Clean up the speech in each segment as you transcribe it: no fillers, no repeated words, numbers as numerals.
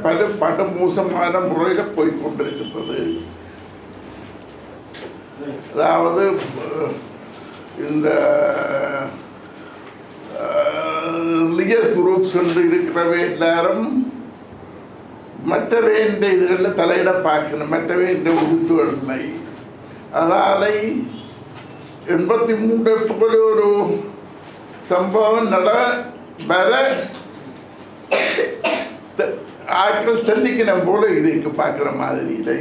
படு மோசமான முறையில் போய்கொண்டிருக்கின்றது. அதாவது இந்த ரிலிஜியஸ் குரூப்ஸ் என்று இருக்கிறவை எல்லாரும் மற்றவே இந்த இதுகளில் தலையிட பார்க்கணும், மற்றவே இந்த உறுத்துகளை. அதனால 83 போல ஒரு சம்பவம் வர ஆட்கள் சந்திக்கணும் போல இருக்கு பார்க்குற மாதிரி இல்லை.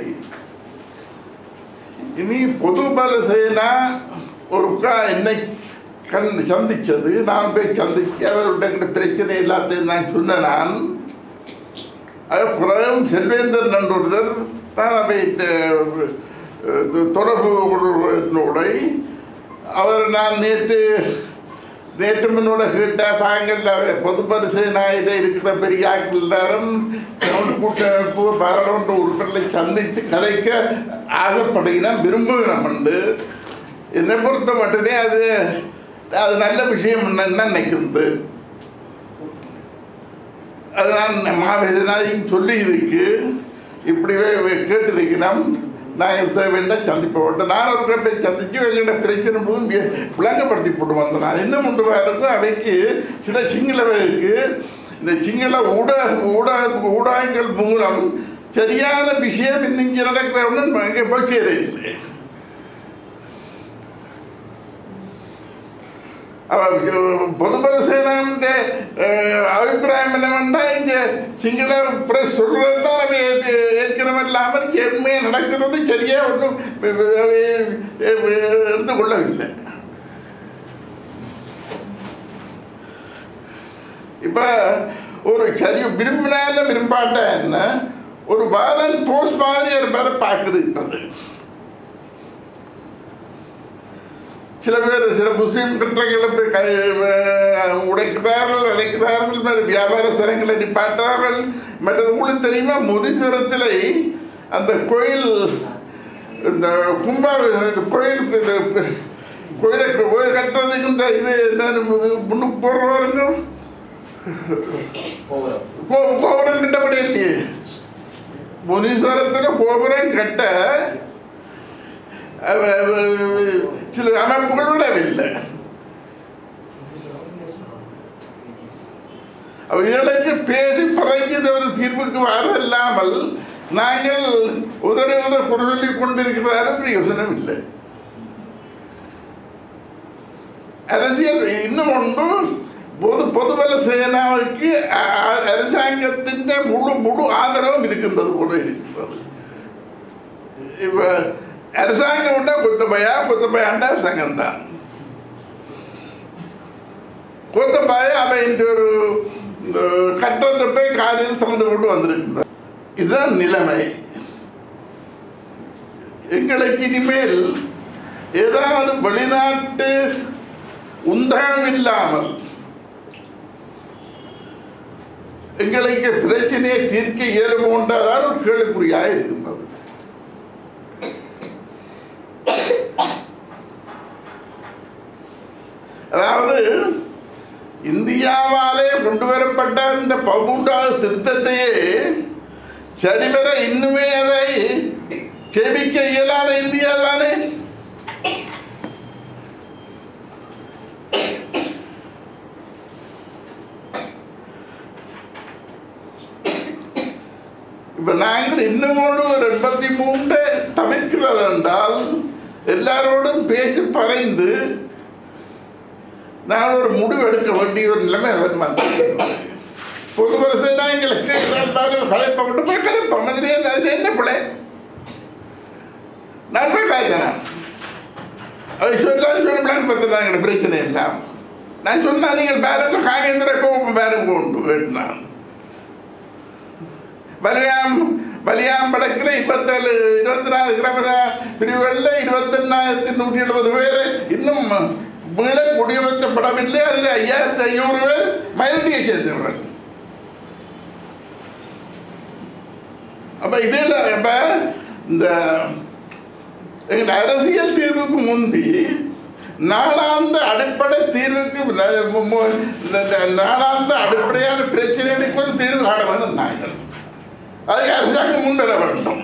இனி பொது பல சேனா ஒருக்கா என்னை சந்திச்சது, நான் போய் சந்திச்சு அவருடைய பிரச்சனை எல்லாத்தையும் நான் சொன்ன. நான் பிறகு செல்வேந்தர் நன்றொருதர் தான் அவை தொடர்பு அவர் நான் நேற்று முன்னோட கேட்ட தாங்கள் பொது பரிசீலனையில் இருக்கிற பெரிய ஆட்கள் எல்லாரும் கூட்டமைப்பு பாராளுமன்ற உறுப்பினர்களை சந்தித்து கதைக்க ஆசைப்படுகிறோம், விரும்புகிறோம் என்று. என்னை பொறுத்த மட்டுமே அது நல்ல விஷயம் என்ன நினைக்கிறது. அது நான் மாவீரனாயும் சொல்லி இருக்கு, இப்படிவே கேட்டிருக்கிறோம். நாங்கள் தேவையில்லை சந்திப்போம். நான் ஒரு போய் சந்திச்சு எங்களோட பிரச்சனை போதும் விளங்கப்படுத்தி போட்டு வந்தேன். நான் என்ன ஒன்று இருக்கும் அவைக்கு சில சிங்களவர்களுக்கு இந்த சிங்கள ஊடகங்கள் மூலம் சரியான விஷயம் இன்னைக்கு நடக்கிறவன்னு அங்கே போய் சேரவில்லை. பொதுபல சேனாண்ட அபிப்பிராயம் என்னவென்றா இந்த சிங்கள பிரஸ் சொல்றது தான் அவை ஏற்கனவே இல்லாமல் உண்மையாக நடக்கிறது சரியா ஒன்றும் எடுத்துக்கொள்ளவில்லை. இப்ப ஒரு சரி விரும்பினால விரும்பாட்ட என்ன ஒரு பாரன் போஸ்ட் மாதிரி ஒரு பார்க்குது. இப்பது சில பேர் சில முஸ்லீம் கட்டங்களை அழைக்கிறார்கள், வியாபார தரங்களை நிப்பாட்டார்கள். மற்றது உங்களுக்கு தெரியுமா, முனீஸ்வரத்தில் அந்த கோயில் இந்த கோயில் கட்டுறதுக்கு இந்த இது முன்னுக்கு போடுறவருங்க கோபுரம் கட்டப்பட இல்லையே. முனீஸ்வரத்தில் கோபுரம் கட்ட சில அமைப்புகளோட இல்லை. இதற்கு பேசி பறஞ்சது ஒரு தீர்வுக்கு வரல்லாமல் நாங்கள் உதவி குரல் சொல்லிக் கொண்டிருக்கிறார்கள், பிரயோசனம் இல்லை. அரசியல் இன்னும் ஒன்று பொதுபல சேனாவுக்கு அரசாங்கத்தின் முழு ஆதரவும் இருக்கின்றது போல இருக்கின்றது. இப்ப அரசாங்கம் உண்டா கொத்தபயாண்டா அரசாங்கம் தான். கொத்தபாய அவன் இன்று ஒரு கட்டத்தை போய் காலையில் திறந்து கொண்டு வந்திருக்கின்றார். இதுதான் நிலைமை. எங்களுக்கு இனிமேல் ஏதாவது வெளிநாட்டு உந்தகம் இல்லாமல் எங்களுக்கு பிரச்சனையை தீர்க்க இயலுமோன்றதான் ஒரு கேள்விக்குறியாக இருக்கின்றது. அதாவது இந்தியாவாலே கொண்டு வரப்பட்ட இந்த 13வது திருத்தத்தையே சரிவர இன்னுமே அதை கேபிக்க இயலாத இந்தியா தானே. இப்ப நாங்கள் இன்னமோடு ஒரு 83 தவிர்க்கிறது என்றால் எல்லாரோடும் பேசி பறைந்து நாங்கள் ஒரு முடிவு எடுக்க வேண்டிய ஒரு நிலைமை பொது வருஷம் தான் எங்களுக்கு கதைப்பட்டு போய் கதைப்போம். அதில் என்ன பிள்ளை நான் போய் காய்ச்சேன். அதை சொல்லான்னு பார்த்தா எங்களுக்கு பிரச்சனை இல்லை. நான் சொன்னா நீங்கள் பேரங்க காகேந்திர கோபம் பேரம் கொண்டு கேட்டான். வலியாம் படக்கில் 24 கிராம பிரிவுகளில் 21,170 பேர் இன்னும் மீள குடியமர்த்தப்படவில்லை. அதில் 5,500 பேர் மயந்தியை சேர்ந்தவர்கள். அப்ப இதில் இப்ப இந்த அரசியல் தீர்வுக்கு முந்தி நாளாந்த அடிப்படை தீர்வுக்கு நாளாந்த அடிப்படையான பிரச்சனைகளுக்கு ஒரு தீர்வு காண வேண்டும். நாங்கள் அதை அரசாங்கம் முன்வர வேண்டும்.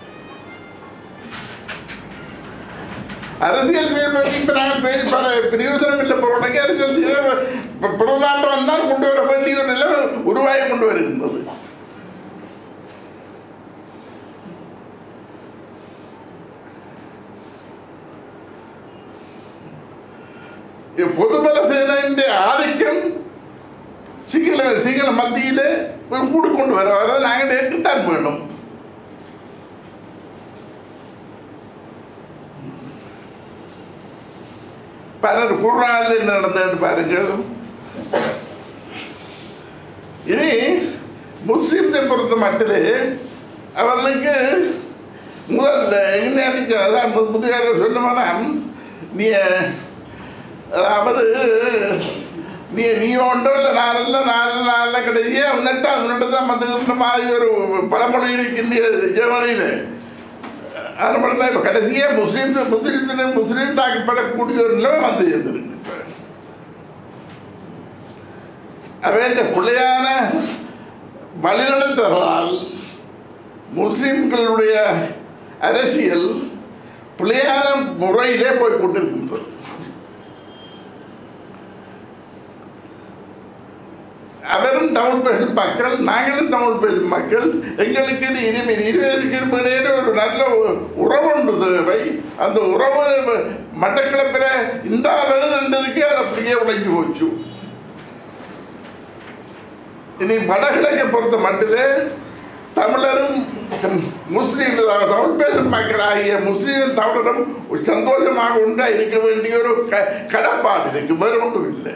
அரசியல் இப்ப நாங்கள் பேசி பல பிரயோஜனம் இல்லை பொருளுக்கு அரசியல் பொருளாட்டம் தான் கொண்டு வர வேண்டிய ஒரு நிலை உருவாகி கொண்டு வருகின்றது. பொதுபல சேனையின் ஆதிக்கம் சிங்கள மத்தியிலே கூடிக்கொண்டு வர நாங்கள் ஏற்றுத்தான் வேணும். பலர் குர்ஆனில் என்ன நடந்தது பாருங்கள். இனி முஸ்லிம்ஸை பொறுத்த மட்டிலே அவர்களுக்கு முதல்ல என்ன அடிச்ச அதான் முதுகார சொன்னமான நீ அதாவது நீ ஒன்றும் இல்லை நாளில் கிடையாது உன்னைத்தான் உன்னிட்ட தான் வந்துக்கிற மாதிரி ஒரு பழமொழி இருக்கு இந்திய ஜெர்மனியில். அதனால இப்போ கடைசியாக முஸ்லீம் தாக்கப்படக்கூடிய ஒரு நிலைமை வந்து இருந்திருக்கு. அவை இந்த பிள்ளையான வழிநடத்தலால் முஸ்லிம்களுடைய அரசியல் பிள்ளையான முறையிலே போய் கொண்டிருக்கின்றது. அவரும் தமிழ் பேசும் மக்கள், நாங்களும் தமிழ் பேசும் மக்கள். எங்களுக்கு இருவருக்கும் இடையில ஒரு நல்ல உறவு உண்டு தேவை. அந்த உறவு மட்டக்களப்பில் இந்த அளவு இருக்கு, அது அப்படியே உடைஞ்சு போச்சு. இனி வடகிழக்கை பொறுத்த மட்டிலே தமிழரும் முஸ்லீம் தமிழ் பேசும் மக்கள் ஆகிய முஸ்லீம் தமிழரும் சந்தோஷமாக ஒன்றா இருக்க வேண்டிய ஒரு கடப்பாடு இருக்கு, வேறு ஒன்றும் இல்லை.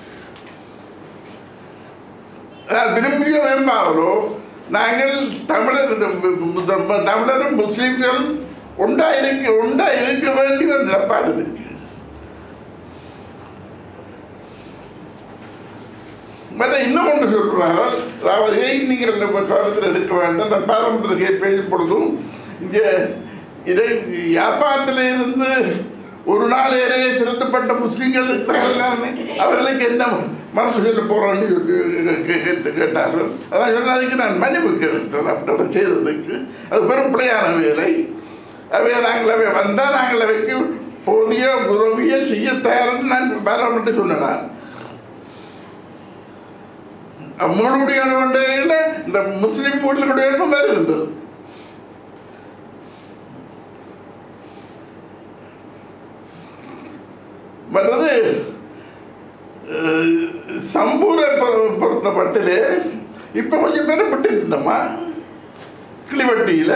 விரும்பிய வேண்டாமலோ நாங்கள் தமிழரும் முஸ்லீம்கள் ஒன்றா இருக்க வேண்டிய ஒரு நிலப்பாடு இருக்கு. இன்னும் ஒன்று சொல்றார்கள், அதாவது நீங்கள் காலத்தில் எடுக்க வேண்டாம். நான் பாரம்பரியத்தை பேசும் பொழுதும் இங்கே இதை யாழ்ப்பாணத்தில் இருந்து ஒரு நாள் ஏழையே திருத்தப்பட்ட முஸ்லீம்கள் இருக்கிறார்கள், அவர்களுக்கு என்ன மனசு சொல்ல போறான்னு கேட்டார்கள். அதான் சொன்னதுக்கு நான் மன்னிப்பு கேட்டேன். அப்படி செய்ததுக்கு அது பெரும் பிள்ளையான வேலை. அவை நாங்கள் வந்தால் நாங்கள் அவைக்கு போதிய உதவியை செய்ய தயார்னு நான் பாராமட்டு சொன்னேன். அவங்களுடைய இந்த முஸ்லீம் வீட்டுடைய வருகின்றது. வர்றது சம்பூரை பொறுத்த பட்டிலே இப்ப கொஞ்சம் பேர் பட்டிருந்தோமா கிளிவட்டியில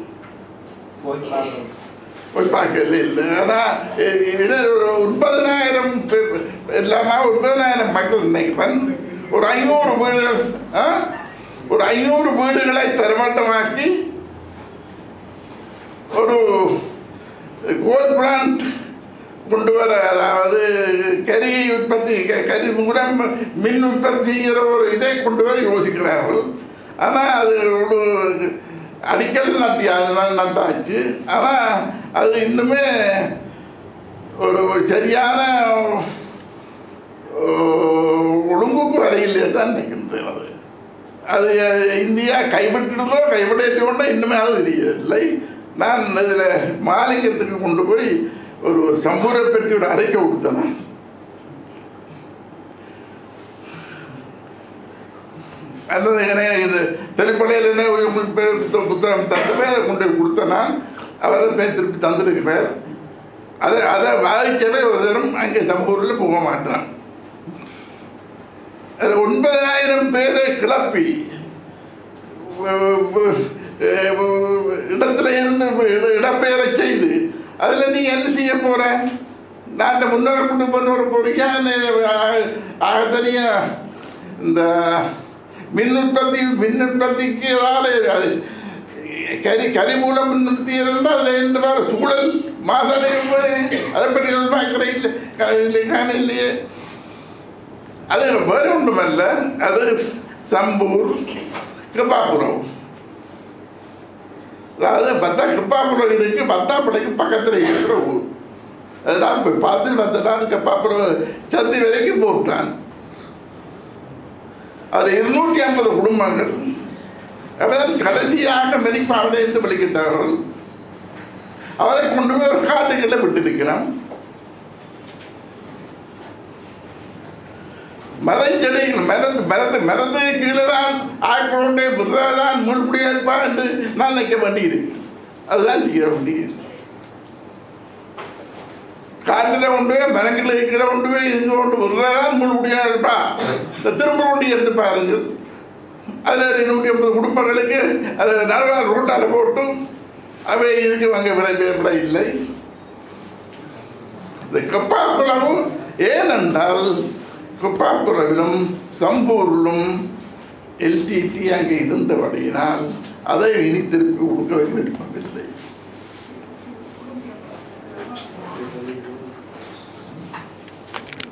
போய் பார்க்கல இல்லை. ஆனா ஒரு 90,000 இல்லாம 90,000 மக்கள் நினைக்கிறேன். ஒரு 500 வீடுகளை தரமட்டமாக்கி ஒரு கோல் பிளான்ட் கொண்டு வர, அதாவது கரி உற்பத்தி கரி மூலம் மின் உற்பத்தி செய்கிற ஒரு இதை கொண்டு வர யோசிக்கிறார்கள். ஆனால் அது ஒரு அடிக்கல் நட்டாச்சு. ஆனால் அது இன்னுமே ஒரு சரியான ஒழுங்குக்கு வரையிலே தான் நிற்கின்றது. அது இந்தியா கைவிட்டுடுதோ கைவிடோ இன்னுமே அது தெரியவில்லை. நான் இதில் மாலிங்கத்துக்கு கொண்டு போய் ஒரு சம்பூரை பற்றி ஒரு அறிக்கை கொடுத்தேன். இது திரைப்படையில் புத்தகம் தந்துமே அதை கொண்டு போய் கொடுத்தேன். அவரை திருப்பி தந்திருக்கிறார். அதை வாதிக்கவே ஒரு தினம் அங்கே சம்பூரில் போக மாட்டான். அது 9,000 பேரை கிளப்பி இடத்துல இருந்து இடப்பெயரை செய்து அதில் நீ என்ன செய்ய போற? நாட்டை முன்னோர் கொண்டு வர போறீங்க. தனியா இந்த மின் உற்பத்திக்கு ஏதாவது கரி மூலம் நிறுத்தினா அதில் எந்த மாதிரி சூழல் மாசடைவு அதை பற்றி பார்க்குறேன் இல்லையே. அது வேறு ஒன்றுமல்ல, அது சம்பூர் கிப்பாபுரம். அதாவது கிப்பாபுரம் இருக்கு, பத்தாப்படைக்கு பக்கத்தில் இருக்கிற ஊர். அதுதான் போய் பார்த்து வந்துட்டான். கிப்பாபுரம் சந்தி வரைக்கும் போட்டான். அது 250 குடும்பங்கள். அவன் கடைசியாக மெதிப்பாவிலே இருந்து வெளிக்கிட்டார்கள். அவரை கொண்டு போய் ஒரு காட்டுக்கிட்ட விட்டிருக்கிறான். மரஞ்செடிகள் மரத்து கீழே தான் ஆக்களோடைய விடுறதான் முழுப்படியா இருப்பா என்று நான் நினைக்க வேண்டியிருக்கு. அதுதான் செய்ய வேண்டியது. காட்டில் கொண்டு போய் மரங்களை கீழே கொண்டு போய் இங்க கொண்டு விடுறதான் முழுப்படியா இருப்பா. இந்த திரும்ப கொண்டு எடுத்து பாருங்கள். அதில் 250 குடும்பங்களுக்கு அதை நடுவால் ரோட்டால் போட்டு அவை இதுக்கு அங்கே விட இல்லை. இந்த கப்பாக்குளவு ஏனென்றால் கப்பாக்குளவிலும் சம்பூரிலும் LTT அங்கே இருந்தபடியினால் அதை இனி திருப்பி கொடுக்க விரும்பவில்லை.